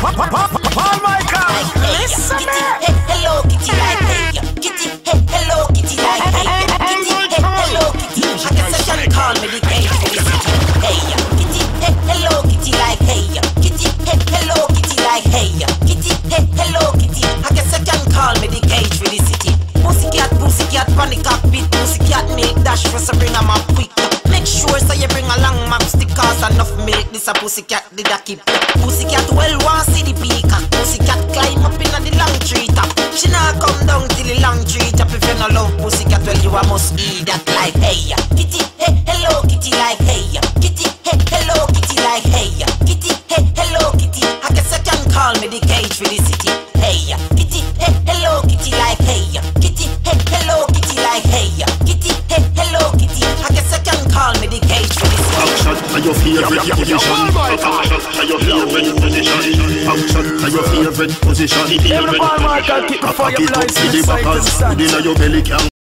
Paul Michael, listen me. Hello Kitty like hey, Kitty, hello Kitty like hey, Kitty, hello Kitty. I guess I can call me the cage for the city. Hey, Kitty, hello Kitty like hey, Kitty, hello Kitty like hey, Kitty, hello Kitty. I guess I can call me the cage for the city. Pussycat, panic cockpit, pussycat milk dash for so bring 'em up quick. Make sure so you bring along map stickers enough milk. This a pussycat did a keep. Pussycat well want see the peacock. Pussycat climb up in the long tree top. She nah come down till the long tree top. If you no love pussycat, well you a must eat that like hey. Kitty, hello Kitty like hey. Kitty, hello Kitty like hey. Kitty, hello Kitty. I guess I can call me the cage for the city. Hey, Kitty, hello Kitty like hey. Kitty, hello Kitty like hey. Kitty, hello Kitty. I guess I can call me the cage for the city. Action are your favorite position. Action are your favorite position. Action are your favorite position. Paul Michael, keep the fire blazing. Your belly can